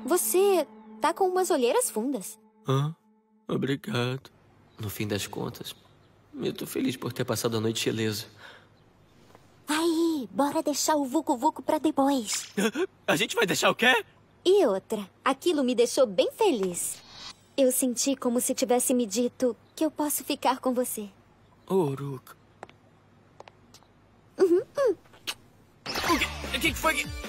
Você tá com umas olheiras fundas. Obrigado. No fim das contas, eu tô feliz por ter passado a noite ileso. Aí, bora deixar o Vucu Vucu pra depois. A gente vai deixar o quê? E outra, aquilo me deixou bem feliz. Eu senti como se tivesse me dito que eu posso ficar com você. Uruk. O que foi que...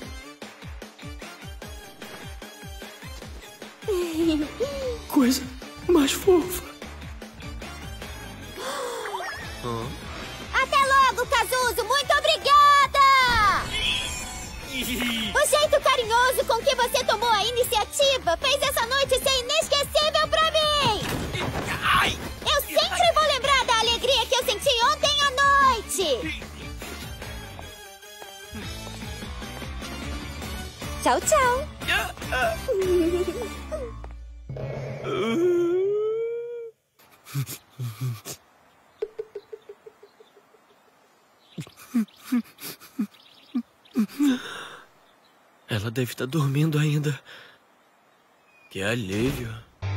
Coisa mais fofa. Até logo, Kazuzo! Muito obrigada! O jeito carinhoso com que você tomou a iniciativa fez essa noite ser inesquecível pra mim! Eu sempre vou lembrar da alegria que eu senti ontem à noite! Tchau, tchau! Ela deve estar dormindo ainda. Que alívio.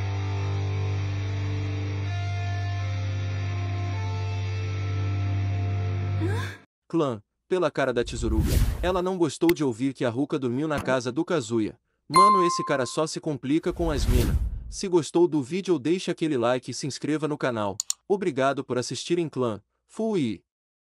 Clã, pela cara da Tsurugi, ela não gostou de ouvir que a Ruka dormiu na casa do Kazuya. Mano, esse cara só se complica com as mina. Se gostou do vídeo, deixa aquele like e se inscreva no canal. Obrigado por assistirem, clã. Fui!